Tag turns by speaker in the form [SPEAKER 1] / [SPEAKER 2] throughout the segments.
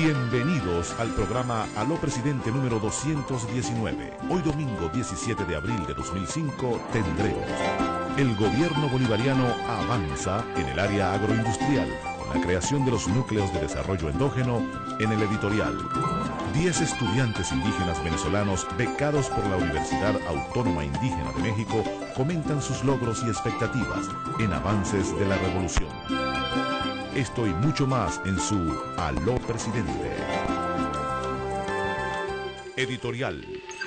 [SPEAKER 1] Bienvenidos al programa Aló Presidente número 219. Hoy domingo 17 de abril de 2005 tendremos: el gobierno bolivariano avanza en el área agroindustrial con la creación de los núcleos de desarrollo endógeno en el editorial. 10 estudiantes indígenas venezolanos becados por la Universidad Autónoma Indígena de México comentan sus logros y expectativas en Avances de la Revolución. Esto y mucho más en su Aló Presidente. Editorial.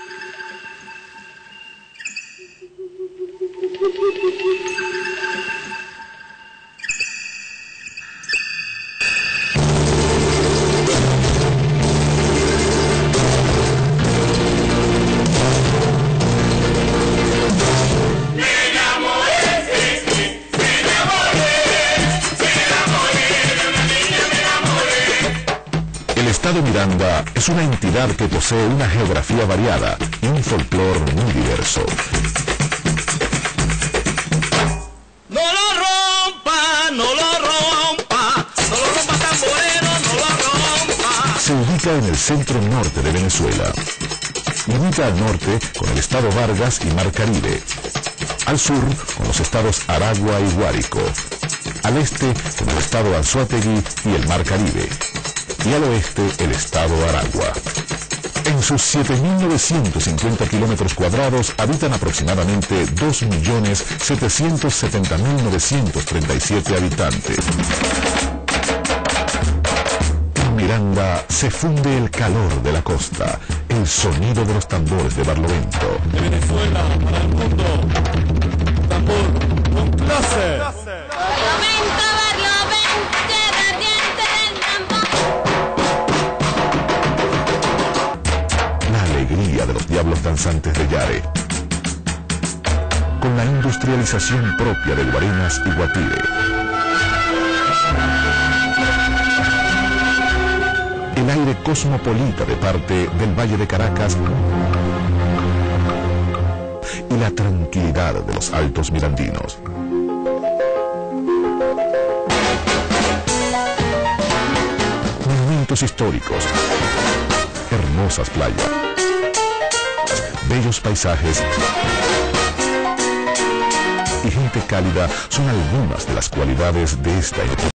[SPEAKER 2] El Estado Miranda es una entidad que posee una geografía variada y un folclore muy diverso.
[SPEAKER 3] No lo rompa, no lo rompa, no lo rompa tamborero, no lo rompa.
[SPEAKER 2] Se ubica en el centro norte de Venezuela. Limita al norte con el estado Vargas y Mar Caribe. Al sur con los estados Aragua y Guárico. Al este con el estado Anzoátegui y el Mar Caribe. Y al oeste el estado Aragua. En sus 7.950 kilómetros cuadrados habitan aproximadamente 2.770.937 habitantes. En Miranda se funde el calor de la costa, el sonido de los tambores de Barlovento.
[SPEAKER 4] De Venezuela para el mundo, tambor con clase.
[SPEAKER 5] Barlovento, Barlovento, tierra ardiente del tambor.
[SPEAKER 2] La alegría de los diablos danzantes de Yare. Con la industrialización propia de Guarenas y Guatire. El aire cosmopolita de parte del Valle de Caracas y la tranquilidad de los altos mirandinos. Monumentos históricos, hermosas playas, bellos paisajes y gente cálida son algunas de las cualidades de esta época.